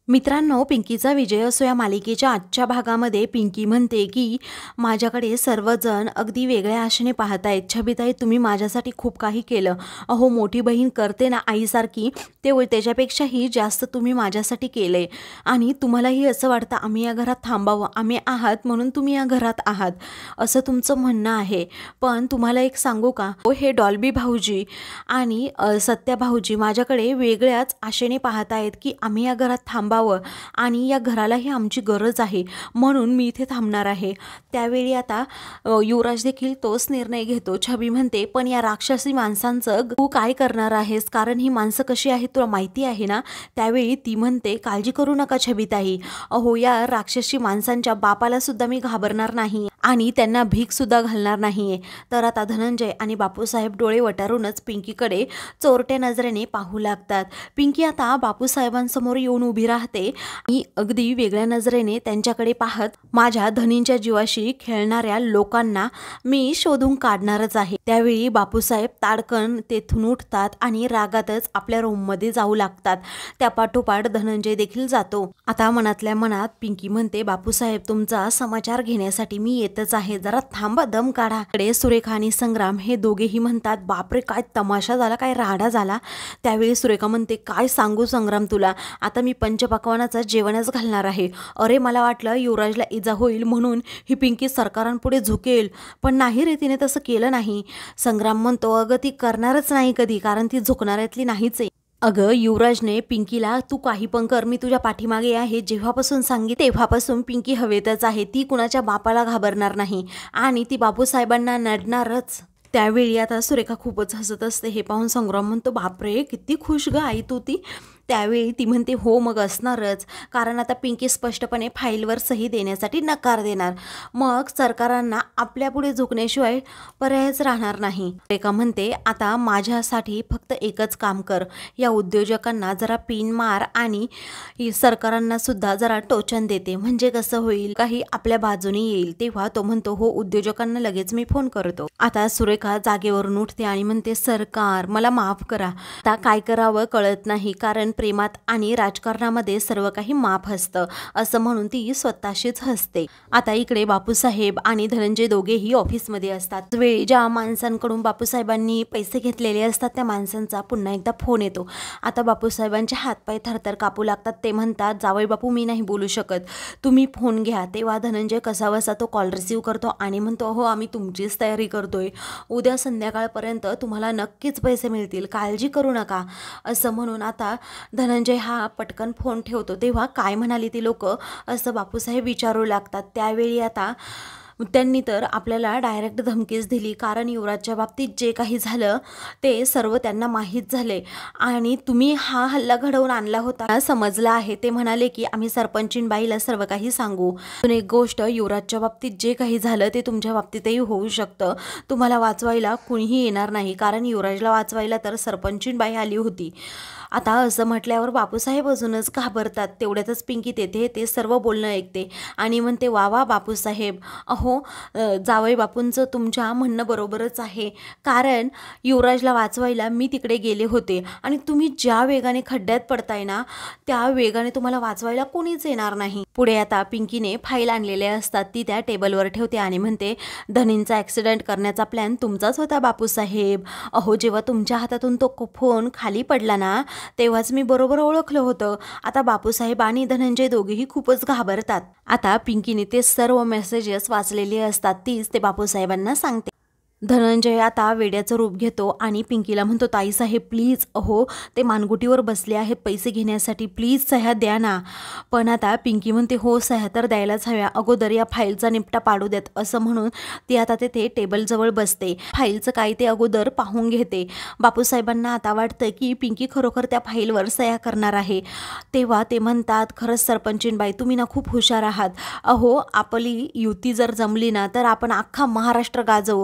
मित्रांनो, पिंकीचा विजय असो या मालिकेच्या आजच्या भागामध्ये पिंकी म्हणते की माझ्याकडे सर्वजण अगदी वेगळ्या आशेने पाहतायत. छबिताई, तुम्ही माझ्यासाठी खूप काही केलं. अहो, मोठी बहीण करते ना आईसारखी, ते त्याच्यापेक्षाही जास्त तुम्ही माझ्यासाठी केलंय. आणि तुम्हालाही असं वाटतं आम्ही या घरात थांबावं, आम्ही आहात म्हणून तुम्ही या घरात आहात, असं तुमचं म्हणणं आहे. पण तुम्हाला एक सांगू का, हे डॉल्बी भाऊजी आणि सत्या भाऊजी माझ्याकडे वेगळ्याच आशेने पाहतायत की आम्ही या घरात थांबावं आणि या घरालाही आमची गरज आहे, म्हणून मी इथे थांबणार आहे. त्यावेळी आता युवराज देखील तोच निर्णय घेतो. छबी म्हणते, पण या राक्षसी माणसांचं तू काय करणार आहेस, कारण ही माणसं कशी आहेत तुला माहिती आहे ना. त्यावेळी ती म्हणते, काळजी करू नका छबिताई, अहो या राक्षसी माणसांच्या बापाला सुद्धा मी घाबरणार नाही आणि त्यांना भीक सुद्धा घालणार नाहीये. तर आता धनंजय आणि बापूसाहेब डोळे वटारूनच पिंकीकडे चोरट्या नजरेने पाहू लागतात. पिंकी आता बापूसाहेबांसमोर येऊन उभी राहते आणि अगदी वेगळ्या नजरेने त्यांच्याकडे पाहत, माझ्या धनींच्या जीवाशी खेळणाऱ्या लोकांना मी शोधून काढणारच आहे. त्यावेळी बापूसाहेब ताडकन तेथून उठतात आणि रागातच आपल्या रूममध्ये जाऊ लागतात. त्या पाठोपाठ धनंजय देखील जातो. आता मनातल्या मनात पिंकी म्हणते, बापूसाहेब तुमचा समाचार घेण्यासाठी मी येतच आहे, जरा थांबा, दम काढा. कडे सुरेखा आणि संग्राम हे दोघेही म्हणतात, बापरे काय तमाशा झाला, काय राडा झाला. त्यावेळी सुरेखा म्हणते, काय सांगू संग्राम तुला, आता मी पंचपक्वानाचा जेवणच घालणार आहे. अरे मला वाटलं युवराजला इजा होईल म्हणून ही पिंकी सरकारांपुढे झुकेल, पण नाही रे, तिने तसं केलं नाही. संग्राम म्हणतो, अगं ती करणारच नाही कधी, कारण ती झुकणाऱ्यातली नाहीच आहे. अगं युवराजने पिंकीला तू काही पण कर, मी तुझ्या पाठीमागे आहे जेव्हापासून सांगितलं तेव्हापासून पिंकी हवेतच आहे. ती कुणाच्या बापाला घाबरणार नाही आणि ती बापूसाहेबांना नडणारच. त्यावेळी आता सुरेखा खूपच हसत असते. हे पाहून संग्राम म्हणतो, बापरे किती खुश ग आई तू ती. त्यावेळी ती म्हणते, हो मग असणारच, कारण आता पिंकी स्पष्टपणे फाईलवर सही देण्यासाठी नकार देणार, मग सरकारांना आपल्यापुढे झुकण्याशिवाय पर्यायच राहणार नाही. रेखा म्हणते, आता माझ्यासाठी फक्त एकच काम कर, या उद्योजकांना जरा पिन मार आणि सरकारांना सुद्धा जरा टोचन देते, म्हणजे कसं होईल, काही आपल्या बाजूने येईल. तेव्हा तो म्हणतो, हो उद्योजकांना लगेच मी फोन करतो. आता सुरेखा जागेवरून उठते आणि म्हणते, सरकार मला माफ करा, आता काय करावं कळत नाही, कारण प्रेमात आणि राजकारणामध्ये सर्व काही माफ असतं, असं म्हणून ती स्वतःशीच हसते. आता इकडे बापूसाहेब आणि धनंजय दोघेही ऑफिसमध्ये असतात. वेळी ज्या माणसांकडून बापूसाहेबांनी पैसे घेतलेले असतात त्या माणसांचा पुन्हा एकदा फोन येतो. आता बापूसाहेबांचे हातपाय थरथर कापू लागतात. ते म्हणतात, जावई बापू मी नाही बोलू शकत, तुम्ही फोन घ्या. तेव्हा धनंजय कसाबसा तो कॉल रिसीव करतो आणि म्हणतो, हो आम्ही तुमचीच तयारी करतोय, उद्या संध्याकाळपर्यंत तुम्हाला नक्कीच पैसे मिळतील, काळजी करू नका, असं म्हणून आता धनंजय हा पटकन फोन ठेवतो. तेव्हा काय म्हणाली ती लोक, असं बापूसाहेब विचारू लागतात. त्यावेळी आता त्यांनी तर आपल्याला डायरेक्ट धमकीच दिली, कारण युवराजच्या बाबतीत जे काही झालं ते सर्व त्यांना माहीत झाले आणि तुम्ही हा हल्ला घडवून आणला होता समजलं आहे. ते म्हणाले की आम्ही सरपंचीनबाईला सर्व काही सांगू. पण एक गोष्ट, युवराजच्या बाबतीत जे काही झालं ते तुमच्या बाबतीतही होऊ शकतं, तुम्हाला वाचवायला कुणीही येणार नाही, कारण युवराजला वाचवायला तर सरपंचीनबाई आली होती. आता असं म्हटल्यावर बापूसाहेब अजूनच घाबरतात. तेवढ्यातच पिंकी तेथे ते सर्व बोलणं ऐकते आणि म्हणते, वा वा बापूसाहेब, अहो जावई बापूंचं तुमच्या म्हणणं बरोबरच आहे, कारण युवराजला वाचवायला मी तिकडे गेले होते आणि तुम्ही ज्या वेगाने खड्ड्यात पडताय ना त्या वेगाने तुम्हाला वाचवायला कोणीच येणार नाही. पुढे आता पिंकीने फाईल आणलेल्या असतात, ती त्या टेबलवर ठेवते आणि म्हणते, धनींचा ॲक्सिडेंट करण्याचा प्लॅन तुमचाच होता बापूसाहेब, अहो जेव्हा तुमच्या हातातून तो फोन खाली पडला ना तेव्हाच मी बरोबर ओळखलं होतं. आता बापूसाहेब आणि धनंजय दोघेही खूपच घाबरतात. आता पिंकीने ते सर्व मेसेजेस वाचलेले असतात, तीच ते बापूसाहेबांना सांगते. धनंजय आता वेड्याचं रूप घेतो आणि पिंकीला म्हणतो, ताईसाहेब प्लीज, अहो ते मानगुटीवर बसले आहेत पैसे घेण्यासाठी, प्लीज सह्या द्या ना. पण आता पिंकी म्हणते, हो सह्या तर द्यायलाच हव्या, अगोदर या फाईलचा निपटा पाडू देत, असं म्हणून ती आता तेथे टेबलजवळ बसते. फाईलचं काय ते अगोदर पाहून घेते. बापूसाहेबांना आता वाटतं की पिंकी खरोखर त्या फाईलवर सह्या करणार आहे. तेव्हा ते म्हणतात, खरंच सरपंचीनबाई तुम्ही ना खूप हुशार आहात, अहो आपली युती जर जमली ना तर आपण अख्खा महाराष्ट्र गाजवू,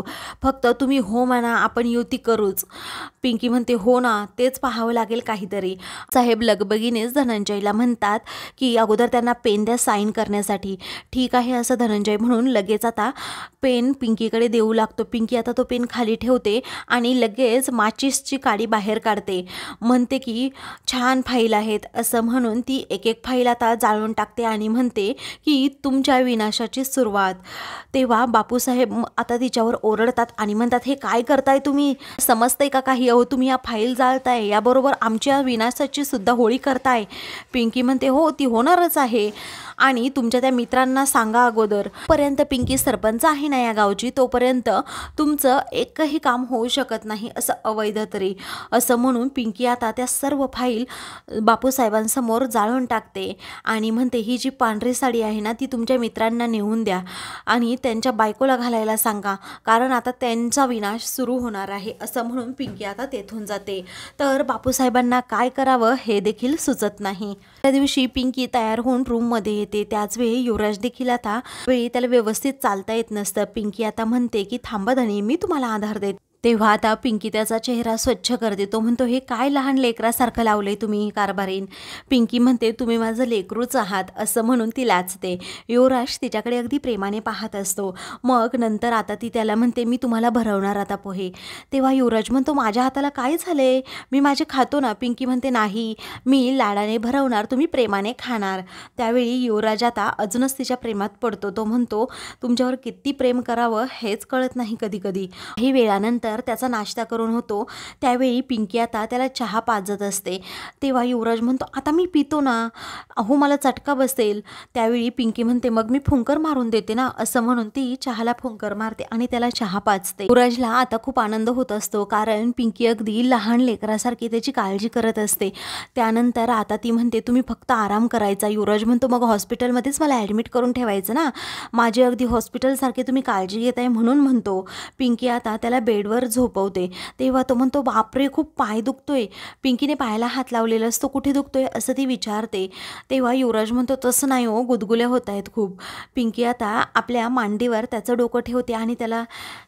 फक्त तुम्ही हो म्हणा, आपण युती करूच. पिंकी म्हणते हो ना, तेच पाहावं लागेल काहीतरी. साहेब लगबगीनेच धनंजयला म्हणतात की अगोदर त्यांना पेन द्या साईन करण्यासाठी. ठीक आहे असं धनंजय म्हणून लगेच आता पेन पिंकीकडे देऊ लागतो. पिंकी आता तो पेन खाली ठेवते आणि लगेच माचीसची काडी बाहेर काढते. म्हणते की छान फाईल आहेत असं म्हणून ती एक एक फाईल आता जाळून टाकते आणि म्हणते की तुमच्या विनाशाची सुरुवात. तेव्हा बापूसाहेब आता तिच्यावर ओरडतात आणि म्हणतात हे काय करताय तुम्ही, समजतंय का काही? अहो तुम्ही या फाईल जाळताय, याबरोबर आमच्या विनाशाची सुद्धा होळी करताय. पिंकी म्हणते हो ती होणारच आहे आणि तुमच्या त्या मित्रांना सांगा अगोदर. पर्यंत पिंकी सरपंच आहे ना या गावची, तोपर्यंत तुमचं एकही काम होऊ शकत नाही असं अवैध तरी. असं म्हणून पिंकी आता त्या सर्व फाईल बापूसाहेबांसमोर जाळून टाकते आणि म्हणते ही जी पांढरी साडी आहे ना ती तुमच्या मित्रांना नेऊन द्या आणि त्यांच्या बायकोला घालायला सांगा, कारण आता त्यांचा विनाश सुरू होणार आहे. असं म्हणून पिंकी आता तेथून जाते. तर बापूसाहेबांना काय करावं हे देखील सुचत नाही. त्या दिवशी पिंकी तयार होऊन रूममध्ये येते. त्याचवेळी युवराज देखील आता वेळी त्याला व्यवस्थित चालता येत नसतं. पिंकी आता म्हणते की थांबा धनी, मी तुम्हाला आधार देते. तेव्हा आता पिंकी त्याचा चेहरा स्वच्छ करते. तो म्हणतो हे काय लहान लेकरासारखं लावलंय तुम्ही कारभारीन. पिंकी म्हणते तुम्ही माझं लेकरूच आहात असं म्हणून ती लाजते. युवराज तिच्याकडे अगदी प्रेमाने पाहत असतो. मग नंतर आता ती त्याला म्हणते मी तुम्हाला भरवणार आता पोहे. तेव्हा युवराज म्हणतो माझ्या हाताला काय झालंय, मी माझे खातो ना. पिंकी म्हणते नाही, मी लाडाने भरवणार, तुम्ही प्रेमाने खाणार. त्यावेळी युवराज आता अजूनच तिच्या प्रेमात पडतो. तो म्हणतो तुमच्यावर किती प्रेम करावं हेच कळत नाही कधी कधी. काही वेळानंतर त्याचा नाश्ता करून होतो. त्यावेळी पिंकी आता त्याला चहा पाजत असते. तेव्हा युवराज म्हणतो आता मी पितो ना, अहो मला चटका बसेल. त्यावेळी पिंकी म्हणते मग मी फुंकर मारून देते ना. असं म्हणून ती चहाला फुंकर मारते आणि त्याला चहा पाजते. युवराजला आता खूप आनंद होत असतो, कारण पिंकी अगदी लहान लेकरासारखी त्याची काळजी करत असते. त्यानंतर आता ती म्हणते तुम्ही फक्त आराम करायचा. युवराज म्हणतो मग हॉस्पिटलमध्येच मला ॲडमिट करून ठेवायचं ना, माझी अगदी हॉस्पिटलसारखे तुम्ही काळजी घेत आहे म्हणून म्हणतो. पिंकी आता त्याला बेडवर झोपवते. तेव्हा तो म्हणतो बापरे खूप पाय दुखतोय. पिंकीने पायाला हात लावलेला असतो, कुठे दुखतोय असं ती विचारते. तेव्हा युवराज म्हणतो तसं नाही हो, गुदगुल्या होत आहेत खूप. पिंकी आता आपल्या मांडीवर त्याचं डोकं ठेवते आणि त्याला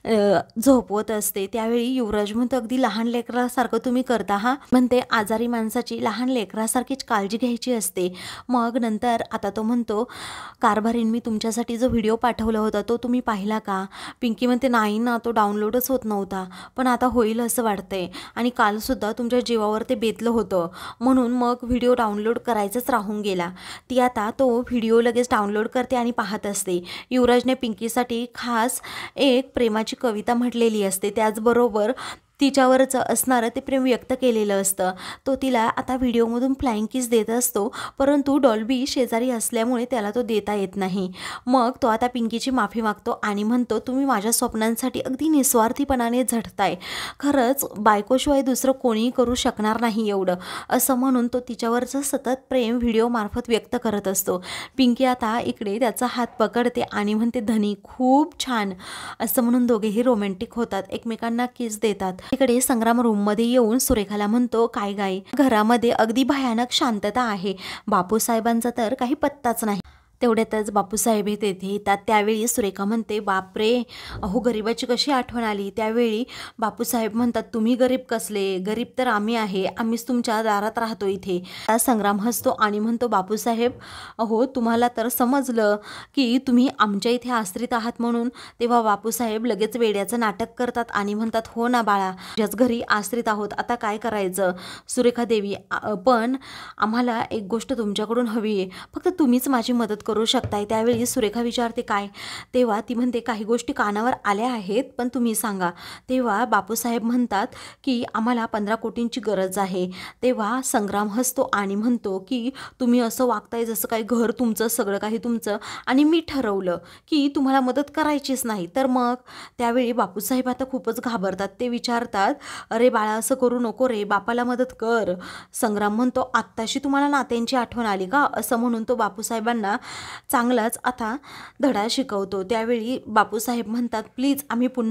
झोपवत असते. त्यावेळी युवराज म्हणतो अगदी लहान लेकरासारखं तुम्ही करता हा. म्हणते आजारी माणसाची लहान लेकरासारखीच काळजी घ्यायची असते. मग नंतर आता तो म्हणतो कारभारीन मी तुमच्यासाठी जो व्हिडिओ पाठवला होता तो तुम्ही पाहिला का? पिंकी म्हणते नाही ना, तो डाउनलोडच होत नव्हता, पण आता होईल असं वाटतंय आणि कालसुद्धा तुमच्या जीवावर ते बेतलं होतं म्हणून मग व्हिडिओ डाउनलोड करायचंच राहून गेला. ती आता तो व्हिडिओ लगेच डाउनलोड करते आणि पाहत असते. युवराजने पिंकीसाठी खास एक प्रेमाची कविता म्हटलेली असते, त्याचबरोबर तिच्यावरचं असणारं ते प्रेम व्यक्त केलेलं असतं. तो तिला आता व्हिडिओमधून फ्लाइंग किस देत असतो, परंतु डॉल्बी शेजारी असल्यामुळे त्याला तो देता येत नाही. मग तो आता पिंकीची माफी मागतो आणि म्हणतो तुम्ही माझ्या स्वप्नांसाठी अगदी निस्वार्थीपणाने झटताय, खरंच बायकोशिवाय दुसरं कोणीही करू शकणार नाही एवढं. असं म्हणून तो तिच्यावरचं सतत प्रेम व्हिडिओमार्फत व्यक्त करत असतो. पिंकी आता इकडे त्याचा हात पकडते आणि म्हणते धनी खूप छान असं म्हणून दोघेही रोमॅन्टिक होतात, एकमेकांना किस देतात. इकडे संग्राम रूममध्ये येऊन सुरेखाला म्हणतो काय गाई, घरामध्ये अगदी भयानक शांतता आहे, बापूसाहेबांचा तर काही पत्ताच नाही. तेवढ्यातच बापूसाहेब तेथे येतात. त्यावेळी सुरेखा म्हणते बापरे, अहो गरिबाची कशी आठवण आली. त्यावेळी बापूसाहेब म्हणतात तुम्ही गरीब कसले, गरीब तर आम्ही आहे, आम्हीच तुमच्या दारात राहतो इथे. संग्राम हसतो आणि म्हणतो बापूसाहेब अहो तुम्हाला तर समजलं की तुम्ही आमच्या इथे आश्रित आहात म्हणून. तेव्हा बापूसाहेब लगेच वेड्याचं नाटक करतात आणि म्हणतात हो ना बाळा, ज्याच घरी आश्रित आहोत आता काय करायचं. सुरेखा देवी पण आम्हाला एक गोष्ट तुमच्याकडून हवी आहे, फक्त तुम्हीच माझी मदत करू शकताय. त्यावेळी सुरेखा विचारते काय. तेव्हा ती म्हणते काही गोष्टी कानावर आल्या आहेत पण तुम्ही सांगा. तेव्हा बापूसाहेब म्हणतात की आम्हाला 15 कोटींची गरज आहे. तेव्हा संग्राम हसतो आणि म्हणतो की तुम्ही असं वागताय जसं काही घर तुमचं, सगळं काही तुमचं, आणि मी ठरवलं की तुम्हाला मदत करायचीच नाही तर मग. त्यावेळी बापूसाहेब आता खूपच घाबरतात. ते विचारतात अरे बाळा असं करू नको रे, बापाला मदत कर. संग्राम म्हणतो आत्ताशी तुम्हाला नात्यांची आठवण आली का, असं म्हणून तो बापूसाहेबांना चांगलाच आता धडा शिकवतो. त्यावेळी बापूसाहेब म्हणतात प्लीज आम्ही पुन्हा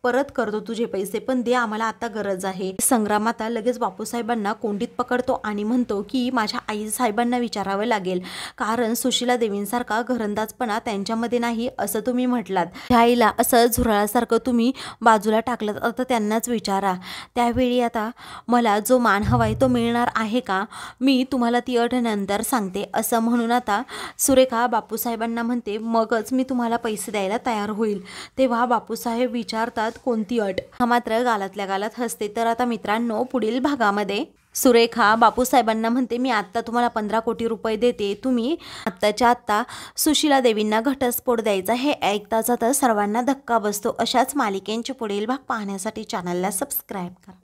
परत करतो तुझे पैसे, पण दे, आम्हाला आता गरज आहे. संग्राम आता लगेच बापूसाहेबांना कोंडीत पकडतो आणि म्हणतो की माझ्या आई साहेबांना विचारावं लागेल, कारण सुशीला देवींसारखा घरंदाजपणा त्यांच्यामध्ये नाही असं तुम्ही म्हटलात. त्या आईला असं झुरळासारखं तुम्ही बाजूला टाकलं, आता त्यांनाच विचारा. त्यावेळी आता मला जो मान हवाय तो मिळणार आहे का, मी तुम्हाला ती अट नंतर सांगते असं म्हणून आता सुरेखा बापूसाहेबांना म्हणते, मगच मी तुम्हाला पैसे द्यायला तयार होईल. तेव्हा बापूसाहेब विचारतात कोणती अट. हा मात्र गालातल्या गालात हसते. तर आता मित्रांनो, पुढील भागामध्ये सुरेखा बापूसाहेबांना म्हणते, मी आत्ता तुम्हाला 15 कोटी रुपये देते, तुम्ही आत्ताच्या आत्ता सुशीला देवींना घटस्फोट द्यायचा. हे ऐकताच आता सर्वांना धक्का बसतो. अशाच मालिकेंचे पुढील भाग पाहण्यासाठी चॅनलला सबस्क्राईब करा.